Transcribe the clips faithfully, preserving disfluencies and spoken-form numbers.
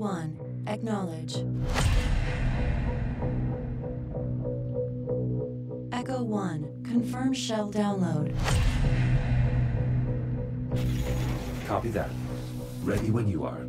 one, acknowledge. Echo one, confirm shell download. Copy that. Ready when you are.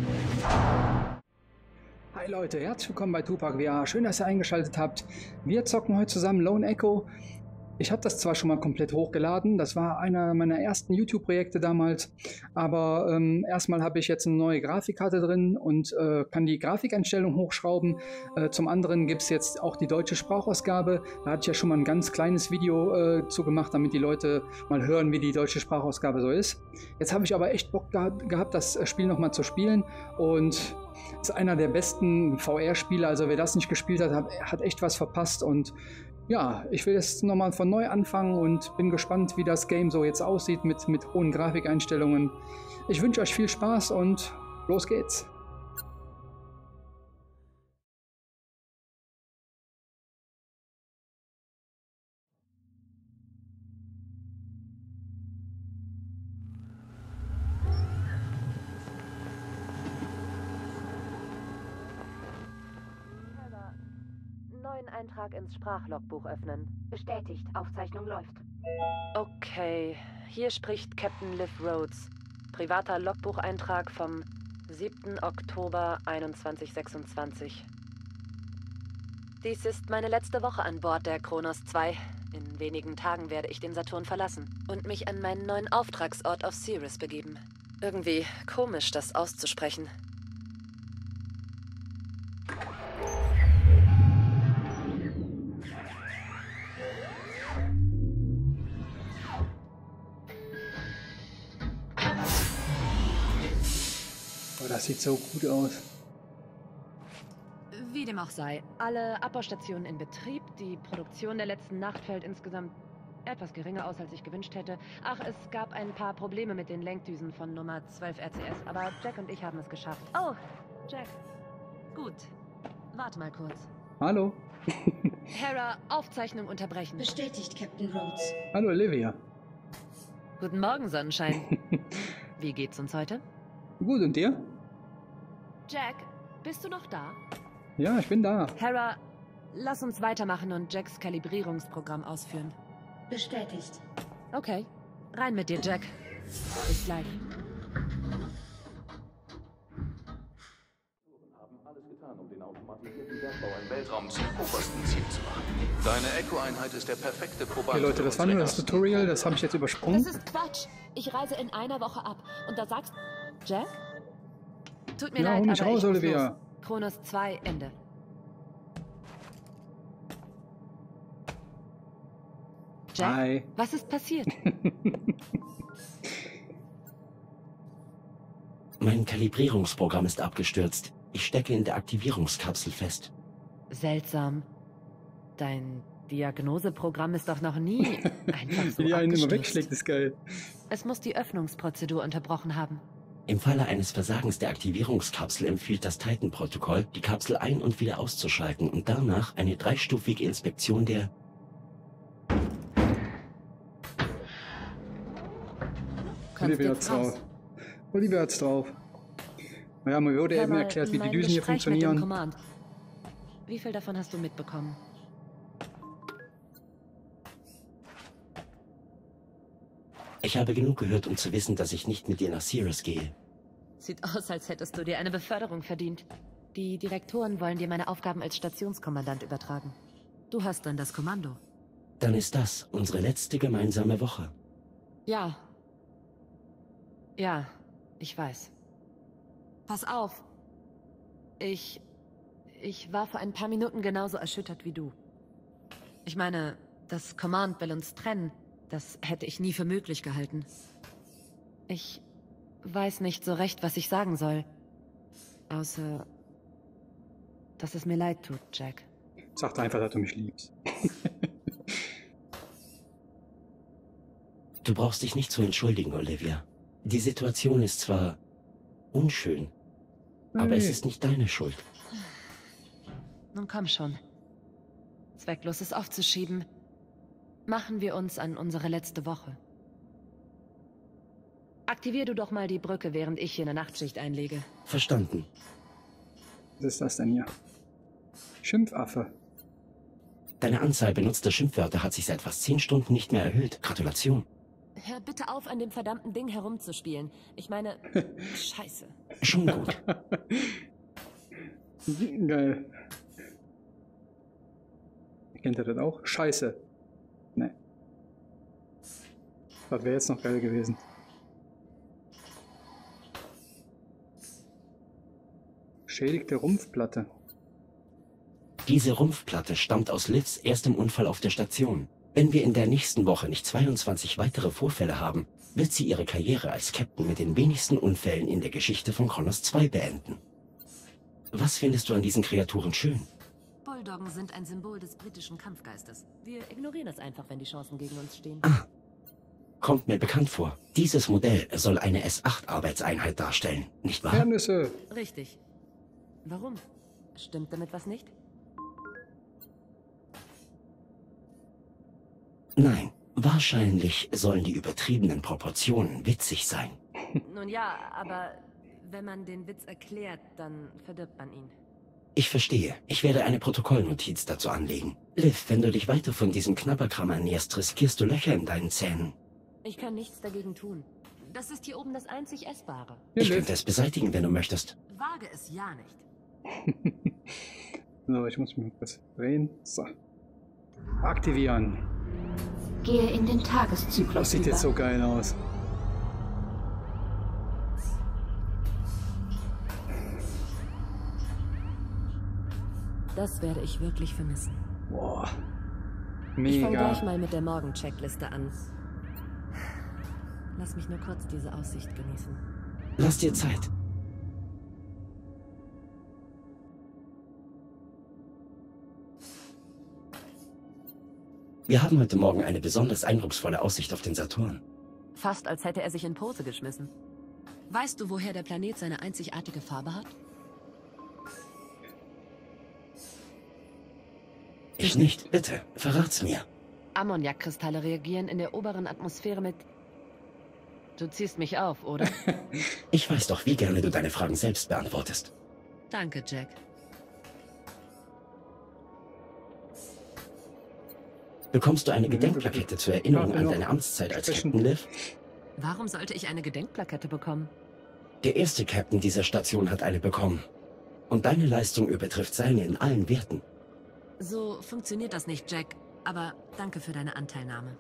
Hi Leute, herzlich willkommen bei Tupac V R. Schön, dass ihr eingeschaltet habt. Wir zocken heute zusammen Lone Echo. Ich habe das zwar schon mal komplett hochgeladen, das war einer meiner ersten YouTube-Projekte damals, aber ähm, erstmal habe ich jetzt eine neue Grafikkarte drin und äh, kann die Grafikeinstellung hochschrauben. Äh, zum anderen gibt es jetzt auch die deutsche Sprachausgabe. Da hatte ich ja schon mal ein ganz kleines Video äh, zu gemacht, damit die Leute mal hören, wie die deutsche Sprachausgabe so ist. Jetzt habe ich aber echt Bock gehabt, gehabt das Spiel nochmal zu spielen, und ist einer der besten V R-Spiele, also wer das nicht gespielt hat, hat, hat echt was verpasst. Und ja, ich will jetzt nochmal von neu anfangen und bin gespannt, wie das Game so jetzt aussieht mit, mit hohen Grafikeinstellungen. Ich wünsche euch viel Spaß und los geht's. Neuen Eintrag ins Sprachlogbuch öffnen. Bestätigt, Aufzeichnung läuft. Okay, hier spricht Captain Liv Rhodes. Privater Logbucheintrag vom siebten Oktober einundzwanzig sechsundzwanzig. Dies ist meine letzte Woche an Bord der Kronos zwei. In wenigen Tagen werde ich den Saturn verlassen und mich an meinen neuen Auftragsort auf Ceres begeben. Irgendwie komisch, das auszusprechen. Oh, das sieht so gut aus. Wie dem auch sei, alle Abbaustationen in Betrieb. Die Produktion der letzten Nacht fällt insgesamt etwas geringer aus, als ich gewünscht hätte. Ach, es gab ein paar Probleme mit den Lenkdüsen von Nummer zwölf R C S, aber Jack und ich haben es geschafft. Oh, Jack. Gut. Warte mal kurz. Hallo. Hera, Aufzeichnung unterbrechen. Bestätigt, Captain Rhodes. Hallo Olivia. Guten Morgen, Sonnenschein. Wie geht's uns heute? Gut, und dir? Jack, bist du noch da? Ja, ich bin da. Hera, lass uns weitermachen und Jacks Kalibrierungsprogramm ausführen. Bestätigt. Okay, rein mit dir, Jack. Bis gleich. Haben alles getan, um den automatisierten Bergbau im Weltraum zum obersten Ziel zu machen. Deine Echo-Einheit ist der perfekte Proband. Okay Leute, das war nur das Tutorial, das habe ich jetzt übersprungen. Das ist Quatsch. Ich reise in einer Woche ab. Und da sagst... Jack? Tut mir Ja, leid, hol mich aber raus, ich muss Olivia. los. Kronos zwei, Ende. Jack? Hi. Was ist passiert? Mein Kalibrierungsprogramm ist abgestürzt. Ich stecke in der Aktivierungskapsel fest. Seltsam. Dein Diagnoseprogramm ist doch noch nie einfach so Wie die einen immer abgestürzt. wegschlägt, ist geil. Es muss die Öffnungsprozedur unterbrochen haben. Im Falle eines Versagens der Aktivierungskapsel empfiehlt das Titan-Protokoll, die Kapsel ein- und wieder auszuschalten und danach eine dreistufige Inspektion der... Kannst Olivia hat's jetzt raus. drauf. Olivia hat's drauf. Naja, mir wurde Hör eben mal, erklärt, wie die mein Düsen hier Gespräch mit dem funktionieren. Command. Wie viel davon hast du mitbekommen? Ich habe genug gehört, um zu wissen, dass ich nicht mit dir nach Ceres gehe. Sieht aus, als hättest du dir eine Beförderung verdient. Die Direktoren wollen dir meine Aufgaben als Stationskommandant übertragen. Du hast dann das Kommando. Dann ist das unsere letzte gemeinsame Woche. Ja. Ja, ich weiß. Pass auf. Ich... Ich war vor ein paar Minuten genauso erschüttert wie du. Ich meine, das Command will uns trennen. Das hätte ich nie für möglich gehalten. Ich weiß nicht so recht, was ich sagen soll. Außer, dass es mir leid tut, Jack. Sag einfach, dass du mich liebst. Du brauchst dich nicht zu entschuldigen, Olivia. Die Situation ist zwar unschön, aber Nee. es ist nicht deine Schuld. Nun komm schon. Zwecklos es aufzuschieben. Machen wir uns an unsere letzte Woche. Aktivier du doch mal die Brücke, während ich hier eine Nachtschicht einlege. Verstanden. Was ist das denn hier? Schimpfaffe. Deine Anzahl benutzter Schimpfwörter hat sich seit fast zehn Stunden nicht mehr erhöht. Gratulation. Hör bitte auf, an dem verdammten Ding herumzuspielen. Ich meine, scheiße. Schon gut. Geil. Kennt ihr das auch? Scheiße. Nee. Das wäre jetzt noch geil gewesen. Schädigte Rumpfplatte. Diese Rumpfplatte stammt aus Livs erstem Unfall auf der Station. Wenn wir in der nächsten Woche nicht zweiundzwanzig weitere Vorfälle haben, wird sie ihre Karriere als Captain mit den wenigsten Unfällen in der Geschichte von Kronos zwei beenden. Was findest du an diesen Kreaturen schön? Bulldoggen sind ein Symbol des britischen Kampfgeistes. Wir ignorieren es einfach, wenn die Chancen gegen uns stehen. Ah, kommt mir bekannt vor. Dieses Modell soll eine S acht Arbeitseinheit darstellen, nicht wahr? Erdnüsse. Richtig. Warum? Stimmt damit was nicht? Nein, wahrscheinlich sollen die übertriebenen Proportionen witzig sein. Nun ja, aber wenn man den Witz erklärt, dann verdirbt man ihn. Ich verstehe. Ich werde eine Protokollnotiz dazu anlegen. Liv, wenn du dich weiter von diesem Knabberkram ernährst, riskierst du Löcher in deinen Zähnen. Ich kann nichts dagegen tun. Das ist hier oben das einzig Essbare. Ich könnte es beseitigen, wenn du möchtest. Wage es ja nicht. So, ich muss mich mal kurz drehen. So. Aktivieren. Gehe in den Tageszyklus Das sieht über. jetzt so geil aus. Das werde ich wirklich vermissen. Boah. Ich fange gleich Mega. mal mit der Morgencheckliste an. Lass mich nur kurz diese Aussicht genießen. Lass dir Zeit. Wir haben heute Morgen eine besonders eindrucksvolle Aussicht auf den Saturn. Fast als hätte er sich in Pose geschmissen. Weißt du, woher der Planet seine einzigartige Farbe hat? Ich nicht. Bitte, verrat's mir. Ammoniakkristalle reagieren in der oberen Atmosphäre mit... Du ziehst mich auf, oder? Ich weiß doch, wie gerne du deine Fragen selbst beantwortest. Danke, Jack. Bekommst du eine Gedenkplakette zur Erinnerung an deine Amtszeit als Captain Liv? Warum sollte ich eine Gedenkplakette bekommen? Der erste Captain dieser Station hat eine bekommen. Und deine Leistung übertrifft seine in allen Werten. So funktioniert das nicht, Jack. Aber danke für deine Anteilnahme.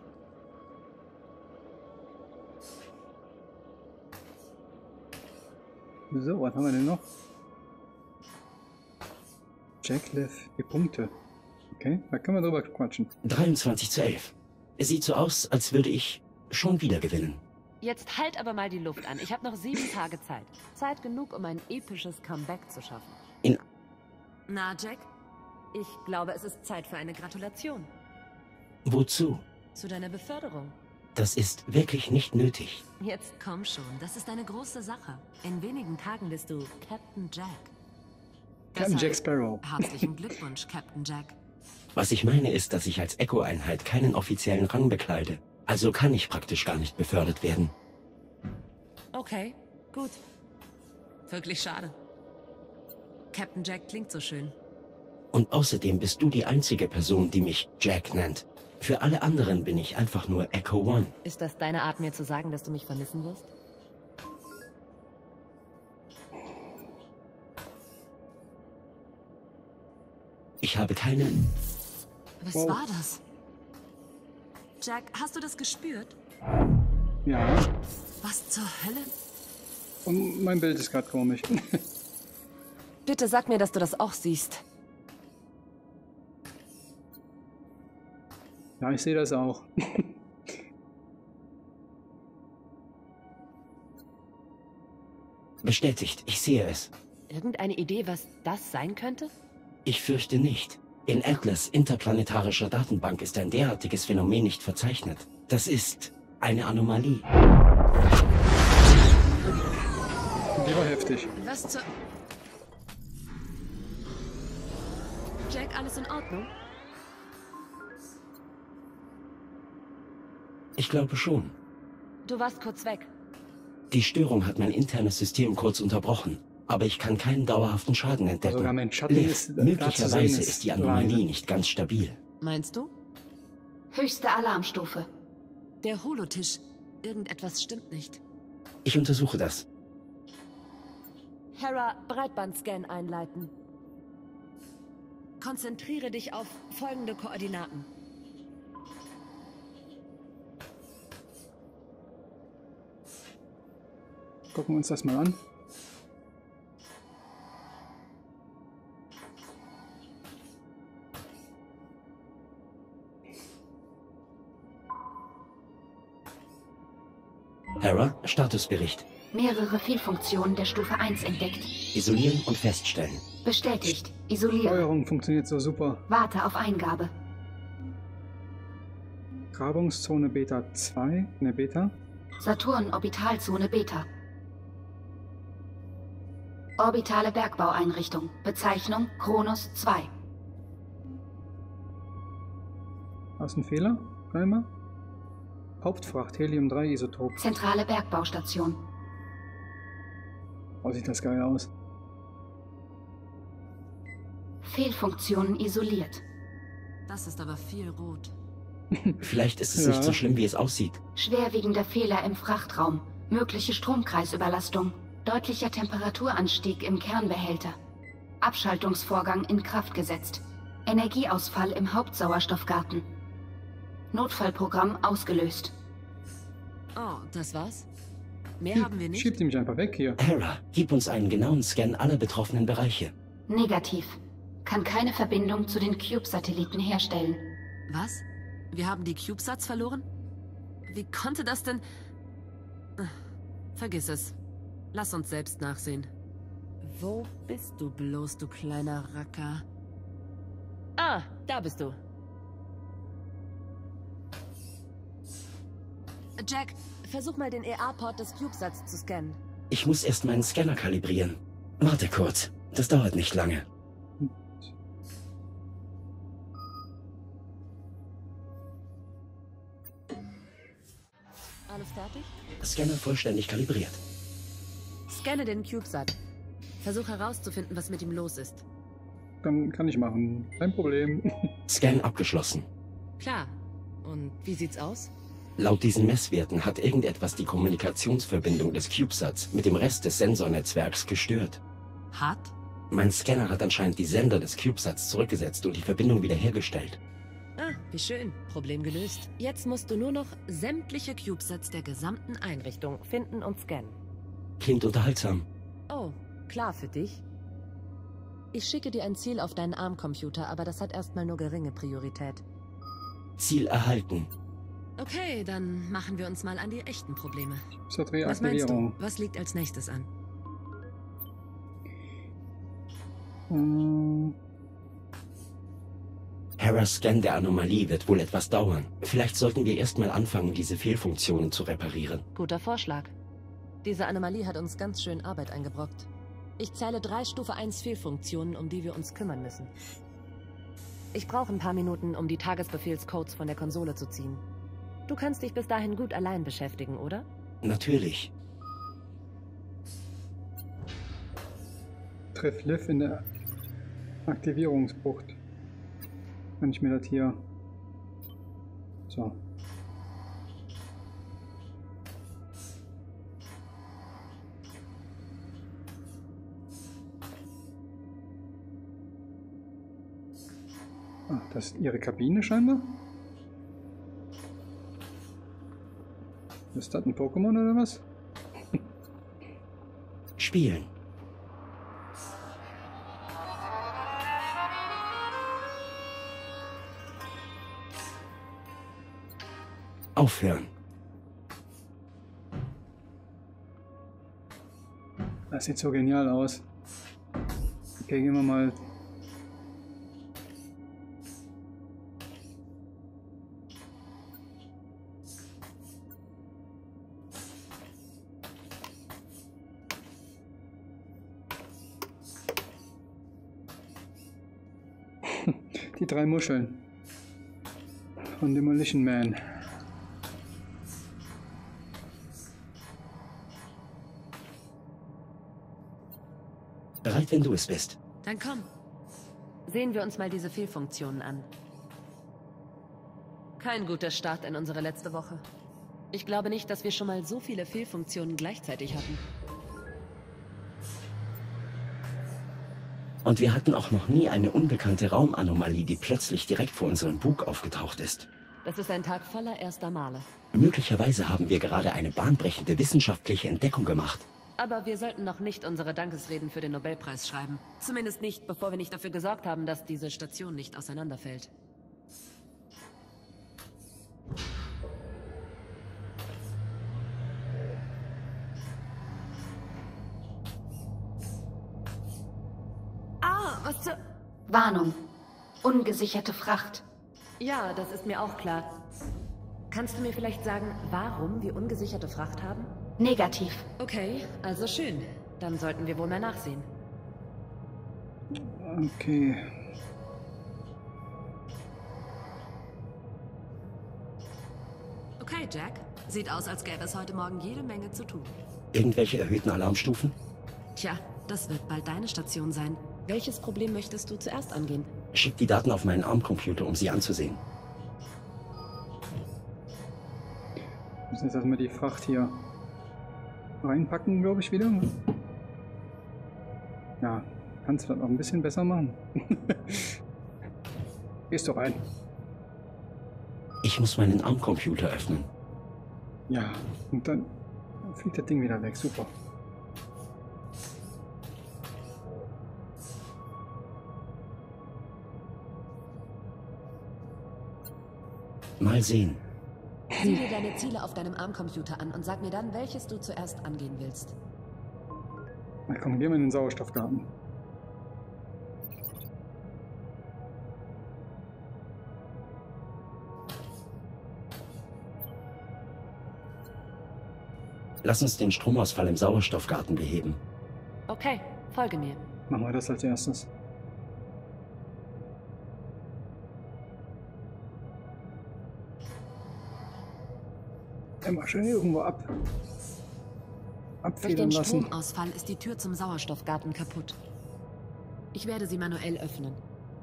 So, was haben wir denn noch? Jack Liv, die Punkte. Okay, da können wir drüber quatschen. dreiundzwanzig zu elf. Es sieht so aus, als würde ich schon wieder gewinnen. Jetzt halt aber mal die Luft an. Ich habe noch sieben Tage Zeit. Zeit genug, um ein episches Comeback zu schaffen. In... Na, Jack? Ich glaube, es ist Zeit für eine Gratulation. Wozu? Zu deiner Beförderung. Das ist wirklich nicht nötig. Jetzt komm schon, das ist eine große Sache. In wenigen Tagen bist du Captain Jack. Captain Deshalb Jack Sparrow. Herzlichen Glückwunsch, Captain Jack. Was ich meine ist, dass ich als Echo-Einheit keinen offiziellen Rang bekleide. Also kann ich praktisch gar nicht befördert werden. Okay, gut. Wirklich schade. Captain Jack klingt so schön. Und außerdem bist du die einzige Person, die mich Jack nennt. Für alle anderen bin ich einfach nur Echo One. Ist das deine Art, mir zu sagen, dass du mich vermissen wirst? Ich habe keinen... Was Wow. war das? Jack, hast du das gespürt? Ja, Was zur Hölle? und mein Bild ist gerade komisch. Bitte sag mir, dass du das auch siehst. Ja, ich sehe das auch. Bestätigt, ich sehe es. Irgendeine Idee, was das sein könnte? Ich fürchte nicht. In Atlas interplanetarischer Datenbank ist ein derartiges Phänomen nicht verzeichnet. Das ist eine Anomalie. Die war heftig. Was zur... Jack, alles in Ordnung? Ich glaube schon. Du warst kurz weg. Die Störung hat mein internes System kurz unterbrochen. aber ich kann keinen dauerhaften Schaden entdecken. Sogar mein Schatten Liv, ist, äh, klar zu möglicherweise sehen, ist ist die Anomalie leise. nicht ganz stabil. Meinst du? Höchste Alarmstufe. Der Holotisch. Irgendetwas stimmt nicht. Ich untersuche das. Hera, Breitbandscan einleiten. Konzentriere dich auf folgende Koordinaten. Gucken wir uns das mal an. Hera, Statusbericht. Mehrere Fehlfunktionen der Stufe eins entdeckt. Isolieren und feststellen. Bestätigt. Isolieren. Steuerung funktioniert so super. Warte auf Eingabe. Grabungszone Beta zwei, ne Beta. Saturn-Orbitalzone Beta. Orbitale Bergbaueinrichtung. Bezeichnung Kronos zwei. Hast du einen Fehler? Einmal. Hauptfracht, Helium drei Isotop. Zentrale Bergbaustation. Oh, sieht das geil aus. Fehlfunktionen isoliert. Das ist aber viel rot. Vielleicht ist es Ja. nicht so schlimm, wie es aussieht. Schwerwiegender Fehler im Frachtraum. Mögliche Stromkreisüberlastung. Deutlicher Temperaturanstieg im Kernbehälter. Abschaltungsvorgang in Kraft gesetzt. Energieausfall im Hauptsauerstoffgarten. Notfallprogramm ausgelöst. Oh, das war's? Mehr haben wir nicht? Schiebt die mich einfach weg hier. Hera, gib uns einen genauen Scan aller betroffenen Bereiche. Negativ. Kann keine Verbindung zu den CubeSatelliten herstellen. Was? Wir haben die CubeSats verloren? Wie konnte das denn... Ach, vergiss es. Lass uns selbst nachsehen. Wo bist du bloß, du kleiner Racker? Ah, da bist du. Jack, Versuch mal den E A-Port des CubeSats zu scannen. Ich muss erst meinen Scanner kalibrieren. Warte kurz. Das dauert nicht lange. Alles fertig? Scanner vollständig kalibriert. Scanne den CubeSat. Versuch herauszufinden, was mit ihm los ist. Kann, kann ich machen. Kein Problem. Scan abgeschlossen. klar. Und wie sieht's aus? Laut diesen Messwerten hat irgendetwas die Kommunikationsverbindung des CubeSats mit dem Rest des Sensornetzwerks gestört. Hat? Mein Scanner hat anscheinend die Sender des CubeSats zurückgesetzt und die Verbindung wiederhergestellt. Ah, wie schön. Problem gelöst. Jetzt musst du nur noch sämtliche CubeSats der gesamten Einrichtung finden und scannen. Klingt unterhaltsam. Oh, klar für dich. Ich schicke dir ein Ziel auf deinen ARM-Computer, aber das hat erstmal nur geringe Priorität. Ziel erhalten. Okay, dann machen wir uns mal an die echten Probleme. Das hat Was meinst du? Reaktivierung. Was liegt als nächstes an? Ähm, Hera's Scan der Anomalie wird wohl etwas dauern. Vielleicht sollten wir erstmal anfangen, diese Fehlfunktionen zu reparieren. Guter Vorschlag. Diese Anomalie hat uns ganz schön Arbeit eingebrockt. Ich zähle drei Stufe eins Fehlfunktionen, um die wir uns kümmern müssen. Ich brauche ein paar Minuten, um die Tagesbefehlscodes von der Konsole zu ziehen. Du kannst dich bis dahin gut allein beschäftigen, oder? Natürlich. Treff Liv in der Aktivierungsbucht. Kann ich mir das hier... So. Ah, das ist ihre Kabine scheinbar. Ist das ein Pokémon oder was? Spielen. Aufhören. Das sieht so genial aus. Okay, gehen wir mal. Die drei Muscheln von Demolition Man. Bereit, wenn du es bist. Dann komm. Sehen wir uns mal diese Fehlfunktionen an. Kein guter Start in unsere letzte Woche. Ich glaube nicht, dass wir schon mal so viele Fehlfunktionen gleichzeitig hatten. Und wir hatten auch noch nie eine unbekannte Raumanomalie, die plötzlich direkt vor unserem Bug aufgetaucht ist. Das ist ein Tag voller erster Male. Möglicherweise haben wir gerade eine bahnbrechende wissenschaftliche Entdeckung gemacht. Aber wir sollten noch nicht unsere Dankesreden für den Nobelpreis schreiben. Zumindest nicht, bevor wir nicht dafür gesorgt haben, dass diese Station nicht auseinanderfällt. Ah, was zur... Warnung. Ungesicherte Fracht. Ja, das ist mir auch klar. Kannst du mir vielleicht sagen, warum wir ungesicherte Fracht haben? Negativ. Okay, also schön. Dann sollten wir wohl mal nachsehen. Okay. Okay, Jack. Sieht aus, als gäbe es heute Morgen jede Menge zu tun. Irgendwelche erhöhten Alarmstufen? Tja, das wird bald deine Station sein. Welches Problem möchtest du zuerst angehen? Schick die Daten auf meinen Armcomputer, um sie anzusehen. Wir müssen jetzt erstmal die Fracht hier reinpacken, glaube ich, wieder. Ja, kannst du das noch ein bisschen besser machen? Gehst du rein. Ich muss meinen Armcomputer öffnen. Ja, und dann fliegt das Ding wieder weg. Super. Mal sehen. Sieh dir deine Ziele auf deinem Armcomputer an und sag mir dann, welches du zuerst angehen willst. Na komm, gehen wir in den Sauerstoffgarten. Lass uns den Stromausfall im Sauerstoffgarten beheben. Okay, folge mir. Machen wir das als erstes. Immer schön irgendwo ab. Durch Abfedern den lassen. Stromausfall ist die Tür zum Sauerstoffgarten kaputt. Ich werde sie manuell öffnen.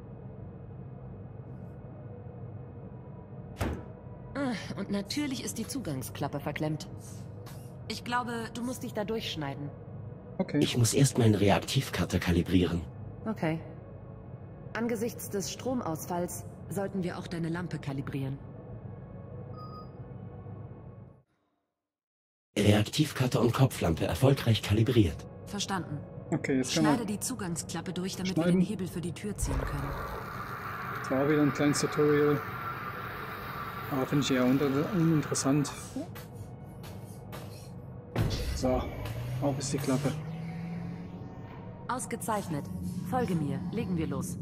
Ah, und natürlich ist die Zugangsklappe verklemmt. Ich glaube, du musst dich da durchschneiden. Okay. Ich muss erst meinen Reaktivcutter kalibrieren. Okay. Angesichts des Stromausfalls Sollten wir auch deine Lampe kalibrieren. Reaktivcutter und Kopflampe erfolgreich kalibriert. Verstanden. Okay, jetzt kann Schneide man. die Zugangsklappe durch, damit Schneiden. wir den Hebel für die Tür ziehen können. Das war wieder ein kleines Tutorial. Aber finde ich eher unter uninteressant. So, auf ist die Klappe. Ausgezeichnet. Folge mir. Legen wir los.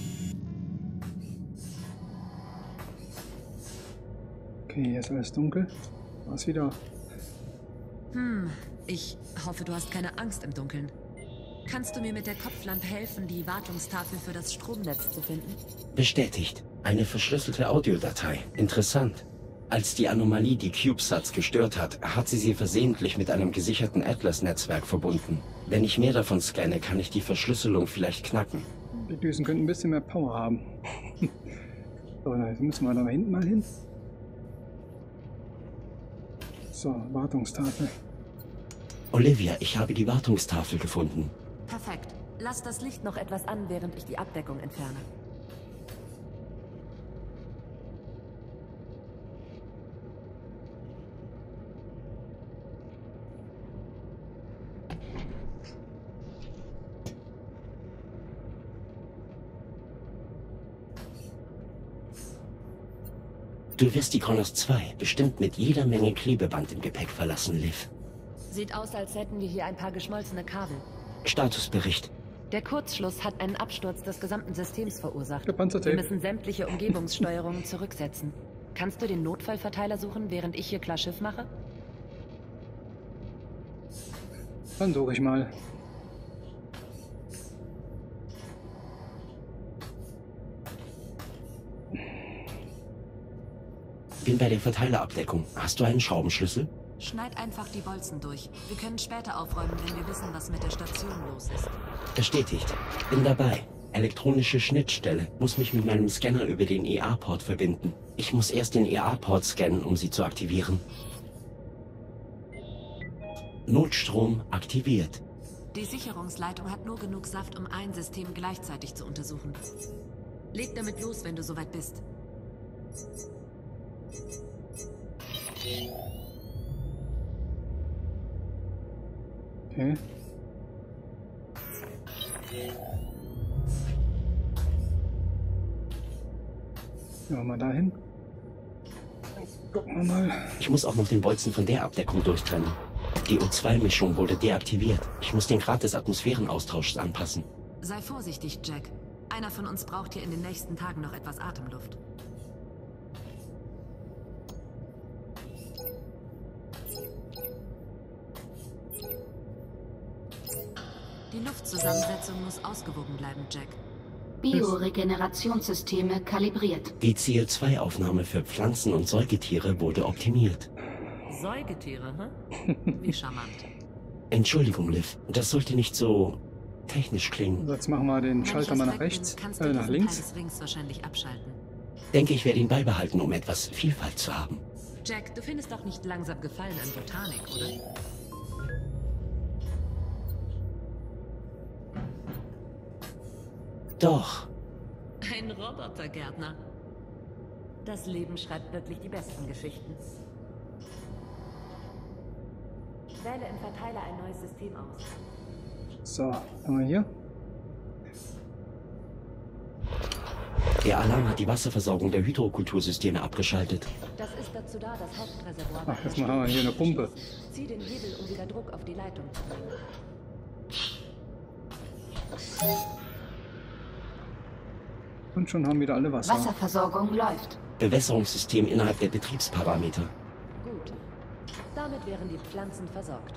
Okay, hier ist alles dunkel. Was wieder? Hm, ich hoffe, du hast keine Angst im Dunkeln. Kannst du mir mit der Kopflampe helfen, die Wartungstafel für das Stromnetz zu finden? Bestätigt. Eine verschlüsselte Audiodatei. Interessant. Als die Anomalie die CubeSats gestört hat, hat sie sie versehentlich mit einem gesicherten Atlas-Netzwerk verbunden. Wenn ich mehr davon scanne, kann ich die Verschlüsselung vielleicht knacken. Die Düsen könnten ein bisschen mehr Power haben. So, jetzt müssen wir da hinten mal hin. So, Wartungstafel. Olivia, ich habe die Wartungstafel gefunden. Perfekt. Lass das Licht noch etwas an, während ich die Abdeckung entferne. Du wirst die Kronos zwei bestimmt mit jeder Menge Klebeband im Gepäck verlassen, Liv. Sieht aus, als hätten wir hier ein paar geschmolzene Kabel. Statusbericht. Der Kurzschluss hat einen Absturz des gesamten Systems verursacht. Der Panzertape. Wir müssen sämtliche Umgebungssteuerungen zurücksetzen. Kannst du den Notfallverteiler suchen, während ich hier klar Schiff mache? Dann suche ich mal. Bin bei der Verteilerabdeckung. Hast du einen Schraubenschlüssel? Schneid einfach die Bolzen durch. Wir können später aufräumen, wenn wir wissen, was mit der Station los ist. Bestätigt. Bin dabei. Elektronische Schnittstelle muss mich mit meinem Scanner über den E A-Port verbinden. Ich muss erst den E A-Port scannen, um sie zu aktivieren. Notstrom aktiviert. Die Sicherungsleitung hat nur genug Saft, um ein System gleichzeitig zu untersuchen. Leg damit los, wenn du soweit bist. Okay. Gehen wir mal dahin. Gucken wir mal. Ich muss auch noch den Bolzen von der Abdeckung durchtrennen. Die O zwei Mischung wurde deaktiviert. Ich muss den Grad des Atmosphärenaustauschs anpassen. Sei vorsichtig, Jack. Einer von uns braucht hier in den nächsten Tagen noch etwas Atemluft. Die Luftzusammensetzung muss ausgewogen bleiben, Jack. Bioregenerationssysteme kalibriert. Die C O zwei Aufnahme für Pflanzen und Säugetiere wurde optimiert. Säugetiere, hä? Wie charmant. Entschuldigung, Liv. Das sollte nicht so technisch klingen. Jetzt machen wir den Wenn Schalter ich mal es nach weg rechts, bin, kannst du äh, nach diesen links. Teil des Rings wahrscheinlich abschalten. Denke, ich werde ihn beibehalten, um etwas Vielfalt zu haben. Jack, du findest doch nicht langsam Gefallen an Botanik, oder? Doch. Ein Robotergärtner. Das Leben schreibt wirklich die besten Geschichten. Wähle im Verteiler ein neues System aus. So, haben wir hier. Der Alarm hat die Wasserversorgung der Hydrokultursysteme abgeschaltet. Das ist dazu da, das Hauptreservoir... Ach, jetzt machen wir hier eine Pumpe. Zieh den Hebel, um wieder Druck auf die Leitung zu bringen. Und schon haben wieder alle Wasser. Wasserversorgung läuft. Bewässerungssystem innerhalb der Betriebsparameter. Gut. Damit wären die Pflanzen versorgt.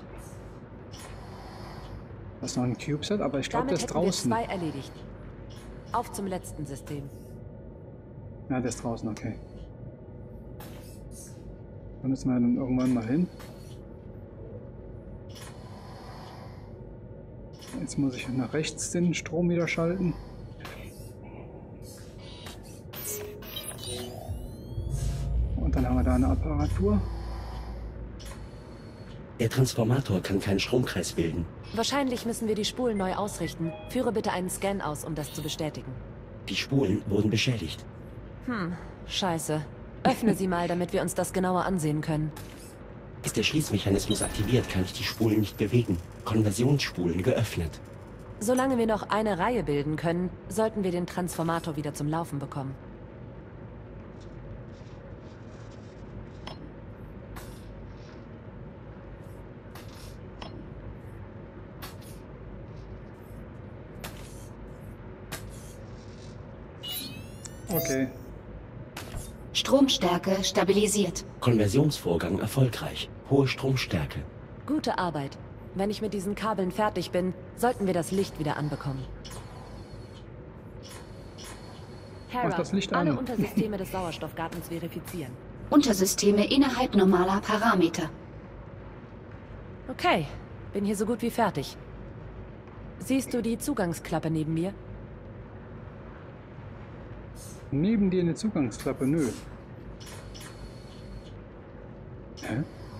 Das ist noch ein CubeSat, aber ich glaube, der Damit ist hätten wir draußen. zwei erledigt. Auf zum letzten System. Ja, der ist draußen, okay. Da müssen wir dann irgendwann mal hin. Jetzt muss ich nach rechts den Strom wieder schalten. Und dann haben wir da eine Apparatur. Der Transformator kann keinen Stromkreis bilden. Wahrscheinlich müssen wir die Spulen neu ausrichten. Führe bitte einen Scan aus, um das zu bestätigen. Die Spulen wurden beschädigt. Hm, scheiße. Öffne sie mal, damit wir uns das genauer ansehen können. Ist der Schließmechanismus aktiviert, kann ich die Spulen nicht bewegen. Konversionsspulen geöffnet. Solange wir noch eine Reihe bilden können, sollten wir den Transformator wieder zum Laufen bekommen. Okay. Stromstärke stabilisiert. Konversionsvorgang erfolgreich. Hohe Stromstärke. Gute Arbeit. Wenn ich mit diesen Kabeln fertig bin, sollten wir das Licht wieder anbekommen. Hera, Mach das Licht alle an. Untersysteme des Sauerstoffgartens verifizieren. Untersysteme innerhalb normaler Parameter. Okay, bin hier so gut wie fertig. Siehst du die Zugangsklappe neben mir? Neben dir eine Zugangsklappe, nö. Hä?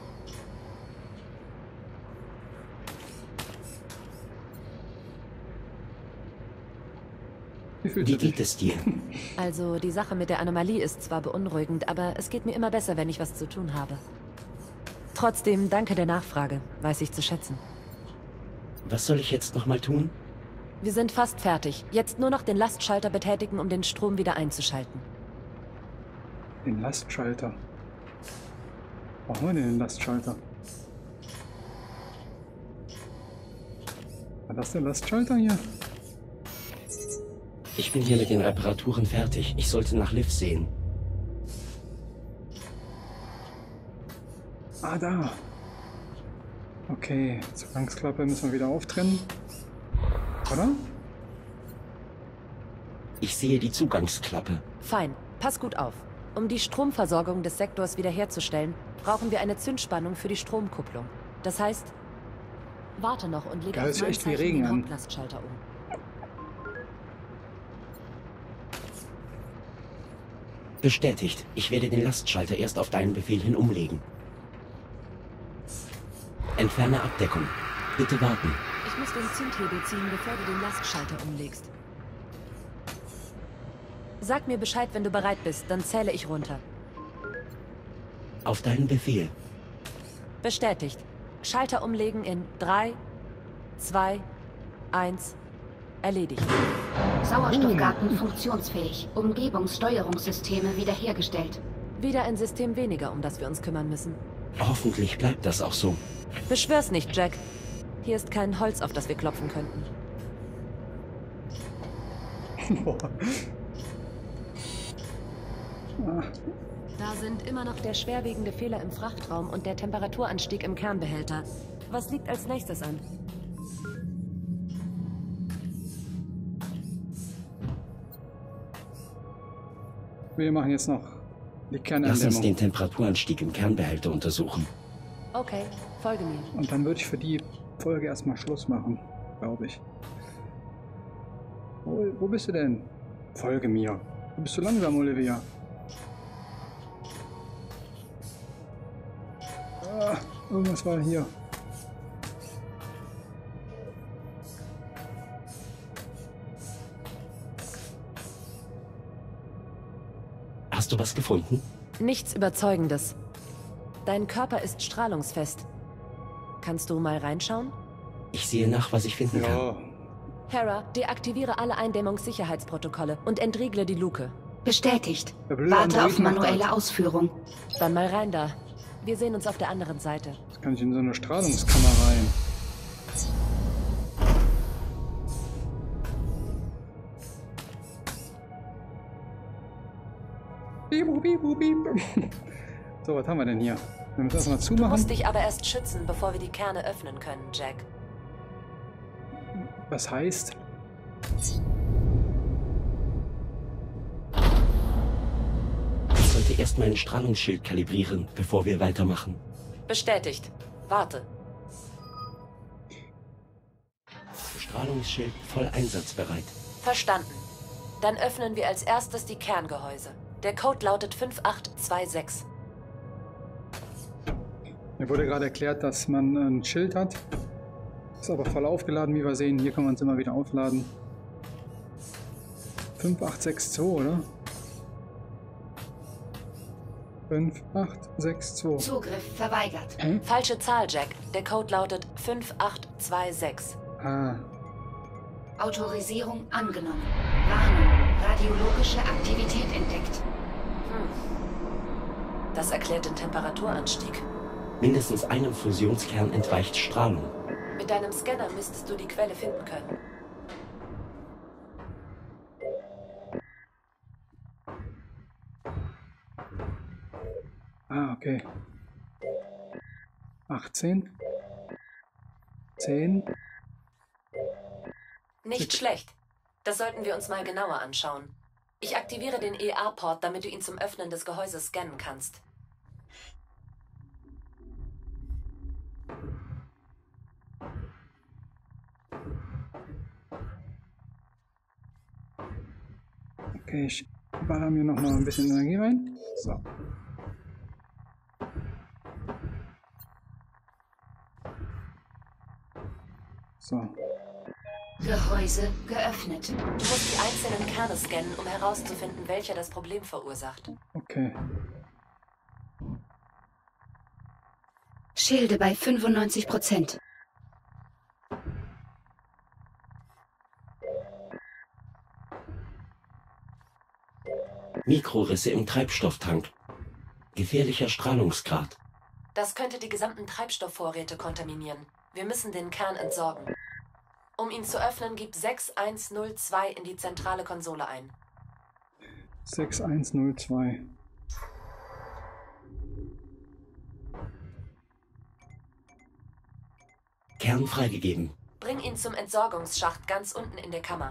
Wie fühlst Wie du dich? geht es dir? Also, die Sache mit der Anomalie ist zwar beunruhigend, aber es geht mir immer besser, wenn ich was zu tun habe. Trotzdem, danke der Nachfrage. Weiß ich zu schätzen. Was soll ich jetzt nochmal tun? Wir sind fast fertig. Jetzt nur noch den Lastschalter betätigen, um den Strom wieder einzuschalten. Den Lastschalter. Brauchen wir denn den Lastschalter? War das der Lastschalter hier? Ich bin hier mit den Reparaturen fertig. Ich sollte nach Liv sehen. Ah, da. Okay, Zugangsklappe müssen wir wieder auftrennen. Oder? Ich sehe die Zugangsklappe. Fein. Pass gut auf. Um die Stromversorgung des Sektors wiederherzustellen, brauchen wir eine Zündspannung für die Stromkupplung. Das heißt, warte noch und leg Ja, auf hört sich mein echt wie Zeichen Regen den an. Hauptlastschalter um. Bestätigt. Ich werde den Lastschalter erst auf deinen Befehl hin umlegen. Entferne Abdeckung. Bitte warten. Ich muss den Zündhebel ziehen, bevor du den Lastschalter umlegst. Sag mir Bescheid, wenn du bereit bist, dann zähle ich runter. Auf deinen Befehl. Bestätigt. Schalter umlegen in drei, zwei, eins. Erledigt. Sauerstoffgarten funktionsfähig. Umgebungssteuerungssysteme wiederhergestellt. Wieder ein System weniger, um das wir uns kümmern müssen. Hoffentlich bleibt das auch so. Beschwör's nicht, Jack. Hier ist kein Holz, auf das wir klopfen könnten. Da sind immer noch der schwerwiegende Fehler im Frachtraum und der Temperaturanstieg im Kernbehälter. Was liegt als nächstes an? Wir machen jetzt noch die Lass uns Kerneindämmung. den Temperaturanstieg im Kernbehälter untersuchen. Okay, folge mir. Und dann würde ich für die Folge erstmal Schluss machen, glaube ich. Wo, wo bist du denn? Folge mir. Du bist so langsam, Olivia. Ah, irgendwas war hier. Hast du was gefunden? Nichts Überzeugendes. Dein Körper ist strahlungsfest. Kannst du mal reinschauen? Ich sehe nach, was ich finden kann. Ja, Hera, deaktiviere alle Eindämmungssicherheitsprotokolle und entriegle die Luke. Bestätigt. Der blöde Warte auf Android macht manuelle das. Ausführung. Dann mal rein da. Wir sehen uns auf der anderen Seite. jetzt kann ich in so eine Strahlungskammer rein. Bibu, bibu, bibu. So, was haben wir denn hier? Wir müssen erstmal Du zumachen. musst dich aber erst schützen, bevor wir die Kerne öffnen können, Jack. Was heißt? Ich sollte erst meinen Strahlungsschild kalibrieren, bevor wir weitermachen. Bestätigt. Warte. Strahlungsschild voll einsatzbereit. Verstanden. Dann öffnen wir als erstes die Kerngehäuse. Der Code lautet fünf acht zwei sechs. Mir wurde gerade erklärt, dass man ein Schild hat. Ist aber voll aufgeladen, wie wir sehen. Hier kann man es immer wieder aufladen. fünf acht sechs zwei, oder? fünf acht sechs zwei. Zugriff verweigert. Hä? Falsche Zahl, Jack. Der Code lautet fünf acht zwei sechs. Ah, Autorisierung angenommen. Warnung. Radiologische Aktivität entdeckt. Das erklärt den Temperaturanstieg. Mindestens einem Fusionskern entweicht Strahlung. Mit deinem Scanner müsstest du die Quelle finden können. ah, okay. achtzehn. zehn. Nicht schlecht. Das sollten wir uns mal genauer anschauen. Ich aktiviere den E A-Port, damit du ihn zum Öffnen des Gehäuses scannen kannst. Okay, ich baller mir noch mal ein bisschen Energie rein. So. So. Gehäuse geöffnet. Du musst die einzelnen Kerne scannen, um herauszufinden, welcher das Problem verursacht. Okay. Schilde bei fünfundneunzig Prozent. Mikrorisse im Treibstofftank. Gefährlicher Strahlungsgrad. Das könnte die gesamten Treibstoffvorräte kontaminieren. Wir müssen den Kern entsorgen. Um ihn zu öffnen, gib sechs eins null zwei in die zentrale Konsole ein. sechs eins null zwei. Kern freigegeben. Bring ihn zum Entsorgungsschacht ganz unten in der Kammer.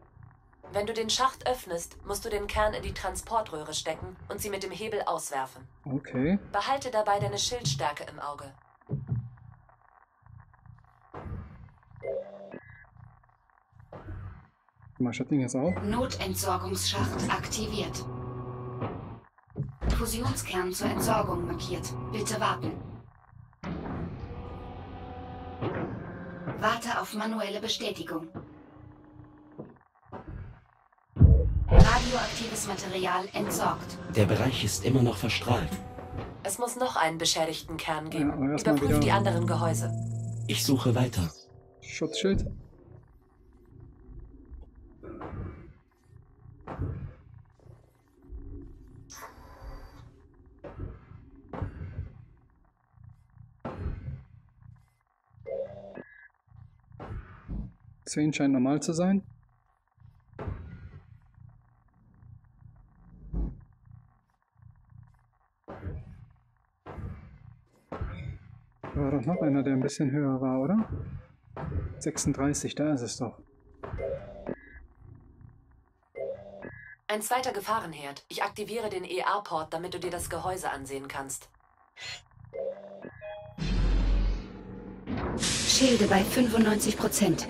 Wenn du den Schacht öffnest, musst du den Kern in die Transportröhre stecken und sie mit dem Hebel auswerfen. Okay. Behalte dabei deine Schildstärke im Auge. Mach das Ding jetzt auf. Notentsorgungsschacht aktiviert. Fusionskern zur Entsorgung markiert. Bitte warten. Warte auf manuelle Bestätigung. Radioaktives Material entsorgt. Der Bereich ist immer noch verstrahlt. Es muss noch einen beschädigten Kern geben. Ja, aber erst mal Überprüf wieder- die anderen Gehäuse. Ich suche weiter. Schutzschild. zehn scheint normal zu sein. Da war doch noch einer, der ein bisschen höher war, oder? sechsunddreißig, da ist es doch. Ein zweiter Gefahrenherd. Ich aktiviere den E R-Port, damit du dir das Gehäuse ansehen kannst. Schilde bei fünfundneunzig Prozent.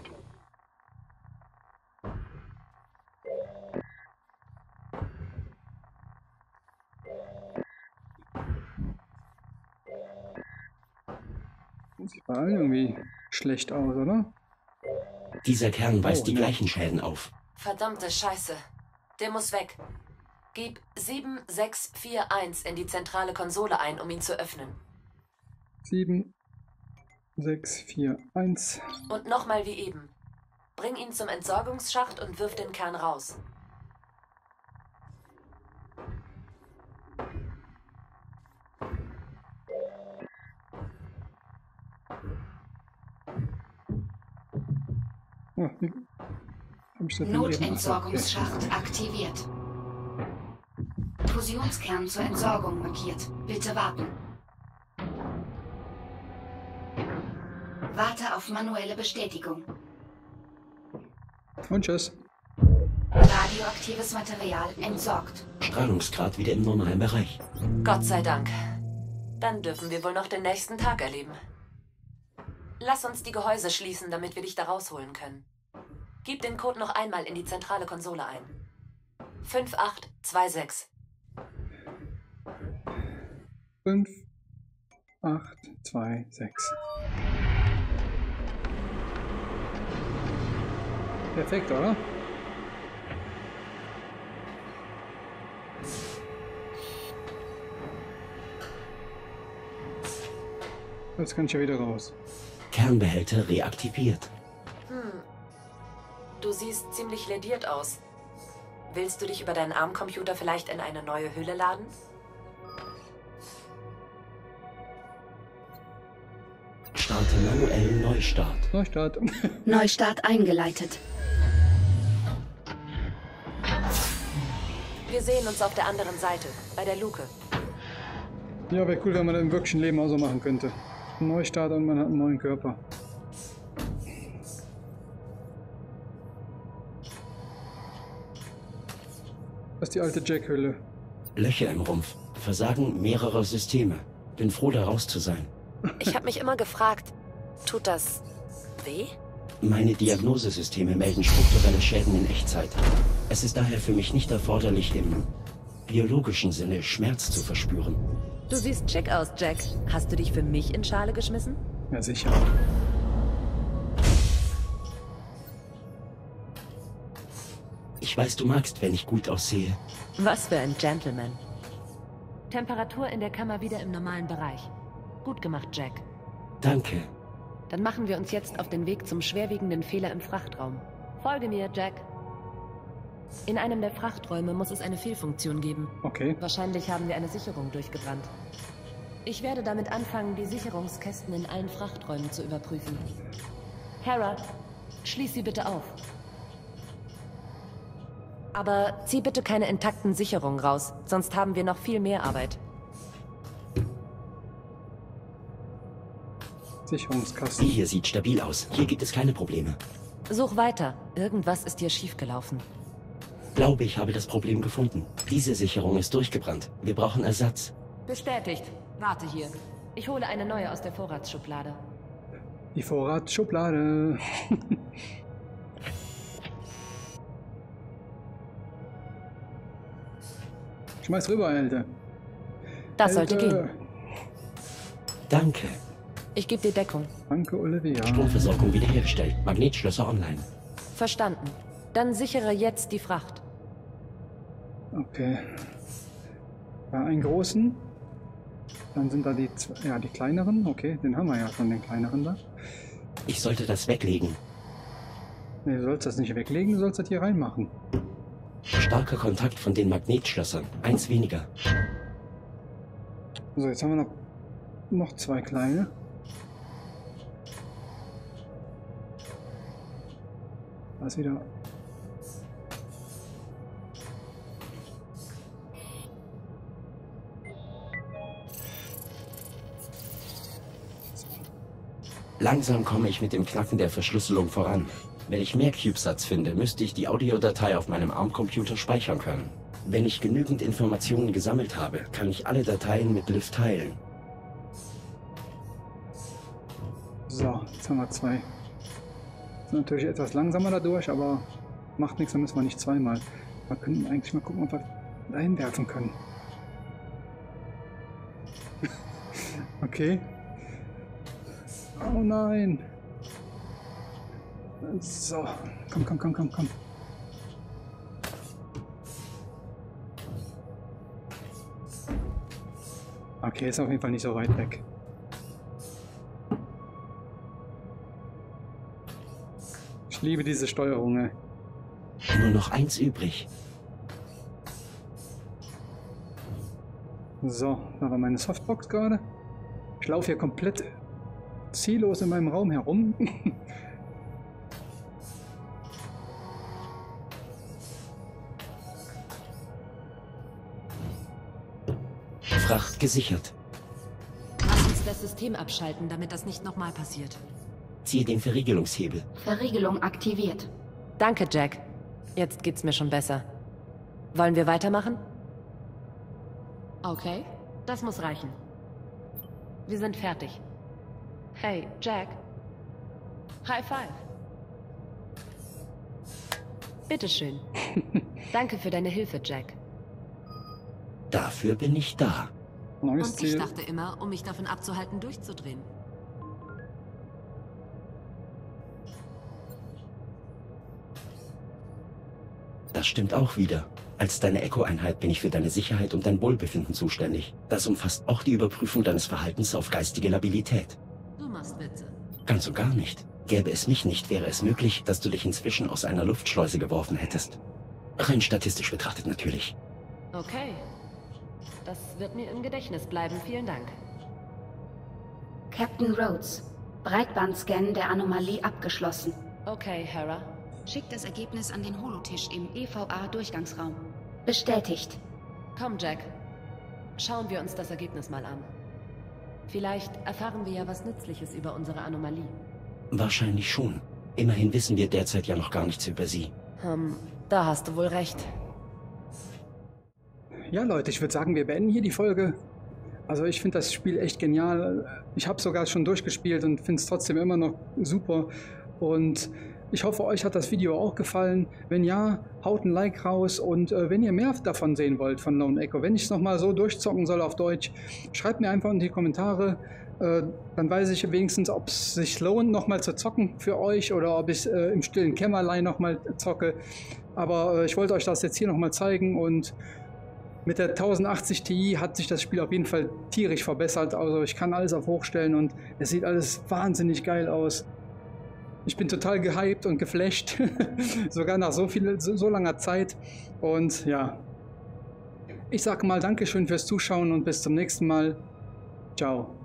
Sieht bei allen irgendwie schlecht aus, oder? Dieser Kern weist Oh, die ne. gleichen Schäden auf. Verdammte Scheiße. Der muss weg. Gib sieben sechs vier eins in die zentrale Konsole ein, um ihn zu öffnen. sieben, sechs, vier, eins. Und nochmal wie eben. Bring ihn zum Entsorgungsschacht und wirf den Kern raus. Oh, wie hab ich das denn eben? Ach so, okay. Notentsorgungsschacht aktiviert. Fusionskern zur Entsorgung markiert. Bitte warten. Warte auf manuelle Bestätigung. Und tschüss. Radioaktives Material entsorgt. Strahlungsgrad wieder im normalen Bereich. Gott sei Dank. Dann dürfen wir wohl noch den nächsten Tag erleben. Lass uns die Gehäuse schließen, damit wir dich da rausholen können. Gib den Code noch einmal in die zentrale Konsole ein. fünf acht zwei sechs. fünf, acht, zwei, sechs. Perfekt, oder? Jetzt kann ich ja wieder raus. Kernbehälter reaktiviert. Hm. Du siehst ziemlich lediert aus. Willst du dich über deinen Armcomputer vielleicht in eine neue Hülle laden? Starte manuell Neustart. Neustart. Neustart eingeleitet. Wir sehen uns auf der anderen Seite, bei der Luke. Ja, wäre cool, wenn man das im wirklichen Leben auch so machen könnte. Neustart und man hat einen neuen Körper. Das ist die alte Jack-Hülle. Löcher im Rumpf. Versagen mehrerer Systeme. Bin froh, da raus zu sein. Ich habe mich immer gefragt, tut das weh? Meine Diagnosesysteme melden strukturelle Schäden in Echtzeit. Es ist daher für mich nicht erforderlich, im biologischen Sinne Schmerz zu verspüren. Du siehst schick aus, Jack. Hast du dich für mich in Schale geschmissen? Ja, sicher. Ich weiß, du magst, wenn ich gut aussehe. Was für ein Gentleman. Temperatur in der Kammer wieder im normalen Bereich. Gut gemacht, Jack. Danke. Dann machen wir uns jetzt auf den Weg zum schwerwiegenden Fehler im Frachtraum. Folge mir, Jack. In einem der Frachträume muss es eine Fehlfunktion geben. Okay. Wahrscheinlich haben wir eine Sicherung durchgebrannt. Ich werde damit anfangen, die Sicherungskästen in allen Frachträumen zu überprüfen. Hera, schließ sie bitte auf. Aber zieh bitte keine intakten Sicherungen raus, sonst haben wir noch viel mehr Arbeit. Sicherungskasten. Die hier sieht stabil aus. Hier gibt es keine Probleme. Such weiter. Irgendwas ist hier schiefgelaufen. Glaube, ich habe das Problem gefunden. Diese Sicherung ist durchgebrannt. Wir brauchen Ersatz. Bestätigt. Warte hier. Ich hole eine neue aus der Vorratsschublade. Die Vorratsschublade. Schmeiß rüber, Alter. Das sollte Alter. gehen. Danke. Ich gebe dir Deckung. Danke, Olivia. Stromversorgung wiederhergestellt. Magnetschlösser online. Verstanden. Dann sichere jetzt die Fracht. Okay. Da einen großen. Dann sind da die, zwei- ja, die kleineren. Okay, den haben wir ja schon, den kleineren da. Ich sollte das weglegen. Nee, du sollst das nicht weglegen, du sollst das hier reinmachen. Starker Kontakt von den Magnetschlössern. Eins weniger. So, jetzt haben wir noch, noch zwei kleine. Da ist wieder... Langsam komme ich mit dem Knacken der Verschlüsselung voran. Wenn ich mehr CubeSats finde, müsste ich die Audiodatei auf meinem ARM-Computer speichern können. Wenn ich genügend Informationen gesammelt habe, kann ich alle Dateien mit Liv teilen. So, jetzt haben wir zwei. Sind natürlich etwas langsamer dadurch, aber macht nichts, dann müssen wir nicht zweimal. Wir können eigentlich mal gucken, ob wir da hinwerfen können. Okay. Oh nein. So, komm, komm, komm, komm, komm. Okay, ist auf jeden Fall nicht so weit weg. Ich liebe diese Steuerung, ey. Nur noch eins übrig. So, da war meine Softbox gerade. Ich laufe hier komplett ziellos in meinem Raum herum. Fracht gesichert. Lass uns das System abschalten, damit das nicht nochmal passiert. Ziehe den Verriegelungshebel. Verriegelung aktiviert. Danke, Jack. Jetzt geht's mir schon besser. Wollen wir weitermachen? Okay. Das muss reichen. Wir sind fertig. Hey, Jack. High five. Bitteschön. Danke für deine Hilfe, Jack. Dafür bin ich da. Neues Und ich Ziel. dachte immer, um mich davon abzuhalten, durchzudrehen. Das stimmt auch wieder. Als deine Echo-Einheit bin ich für deine Sicherheit und dein Wohlbefinden zuständig. Das umfasst auch die Überprüfung deines Verhaltens auf geistige Labilität. Du machst Witze. Ganz und gar nicht. Gäbe es mich nicht, wäre es möglich, dass du dich inzwischen aus einer Luftschleuse geworfen hättest. Rein statistisch betrachtet natürlich. Okay. Das wird mir im Gedächtnis bleiben. Vielen Dank. Captain Rhodes. Breitbandscan der Anomalie abgeschlossen. Okay, Hera. Schickt das Ergebnis an den Holotisch im E V A-Durchgangsraum. Bestätigt. Komm, Jack. Schauen wir uns das Ergebnis mal an. Vielleicht erfahren wir ja was Nützliches über unsere Anomalie. Wahrscheinlich schon. Immerhin wissen wir derzeit ja noch gar nichts über sie. Hm, da hast du wohl recht. Ja, Leute, ich würde sagen, wir beenden hier die Folge. Also ich finde das Spiel echt genial. Ich habe sogar schon durchgespielt und finde es trotzdem immer noch super. Und ich hoffe, euch hat das Video auch gefallen. Wenn ja, haut ein Like raus. Und äh, wenn ihr mehr davon sehen wollt von Lone Echo, wenn ich es nochmal so durchzocken soll auf Deutsch, schreibt mir einfach in die Kommentare. Äh, dann weiß ich wenigstens, ob es sich lohnt, nochmal zu zocken für euch oder ob ich äh, im stillen Kämmerlein nochmal zocke. Aber äh, ich wollte euch das jetzt hier nochmal zeigen und mit der tausendachtzig Ti hat sich das Spiel auf jeden Fall tierisch verbessert. Also ich kann alles auf hoch stellen und es sieht alles wahnsinnig geil aus. Ich bin total gehypt und geflasht, sogar nach so, viel, so, so langer Zeit. Und ja, ich sage mal Dankeschön fürs Zuschauen und bis zum nächsten Mal. Ciao.